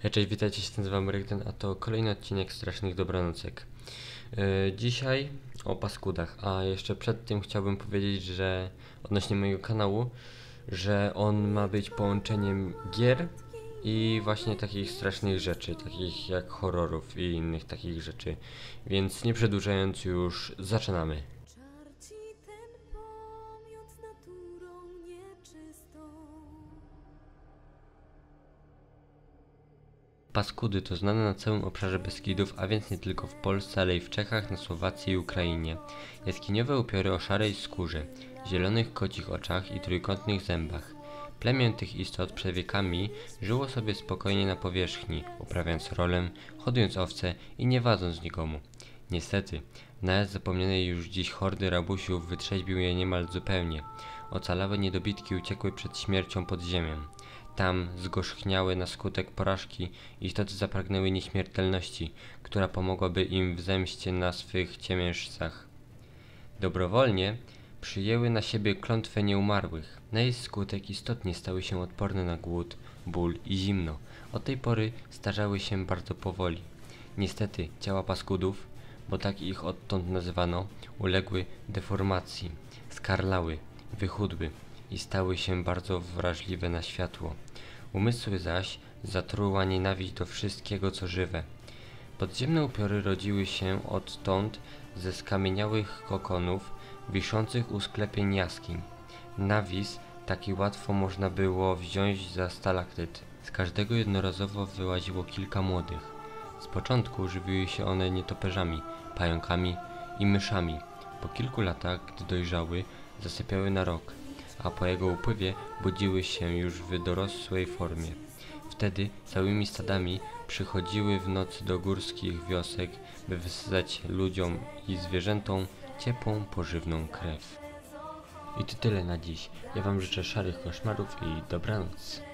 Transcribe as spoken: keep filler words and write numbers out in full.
Hej, cześć, witajcie, się nazywam Rygden, a to kolejny odcinek Strasznych Dobranocek. Yy, dzisiaj o paskudach, a jeszcze przed tym chciałbym powiedzieć, że odnośnie mojego kanału, że on ma być połączeniem gier i właśnie takich strasznych rzeczy, takich jak horrorów i innych takich rzeczy. Więc nie przedłużając, już zaczynamy. Czarci ten pomiot z naturą nieczystą. Paskudy to znane na całym obszarze Beskidów, a więc nie tylko w Polsce, ale i w Czechach, na Słowacji i Ukrainie. Jaskiniowe upiory o szarej skórze, zielonych kocich oczach i trójkątnych zębach. Plemię tych istot przed wiekami żyło sobie spokojnie na powierzchni, uprawiając rolę, hodując owce i nie wadząc nikomu. Niestety, najazd zapomnianej już dziś hordy rabusiów wytrzeźbił je niemal zupełnie. Ocalałe niedobitki uciekły przed śmiercią pod ziemię. Tam zgorzchniały na skutek porażki, istoty zapragnęły nieśmiertelności, która pomogłaby im w zemście na swych ciemiężcach. Dobrowolnie przyjęły na siebie klątwę nieumarłych. Na jej skutek istotnie stały się odporne na głód, ból i zimno. Od tej pory starzały się bardzo powoli. Niestety ciała paskudów, bo tak ich odtąd nazywano, uległy deformacji, skarlały, wychudły i stały się bardzo wrażliwe na światło. Umysły zaś zatruła nienawiść do wszystkiego, co żywe. Podziemne upiory rodziły się odtąd ze skamieniałych kokonów wiszących u sklepień jaskiń. Nawis taki łatwo można było wziąć za stalaktyt. Z każdego jednorazowo wyłaziło kilka młodych. Z początku żywiły się one nietoperzami, pająkami i myszami. Po kilku latach, gdy dojrzały, zasypiały na rok, a po jego upływie budziły się już w dorosłej formie. Wtedy całymi stadami przychodziły w nocy do górskich wiosek, by wysadzać ludziom i zwierzętom ciepłą, pożywną krew. I to tyle na dziś. Ja wam życzę szarych koszmarów i dobranoc.